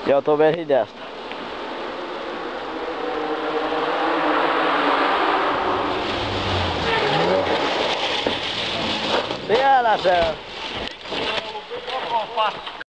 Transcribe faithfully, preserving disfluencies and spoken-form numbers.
Ja, tuo vesi hidasta. Siellä se on. Se on ollut koko paska.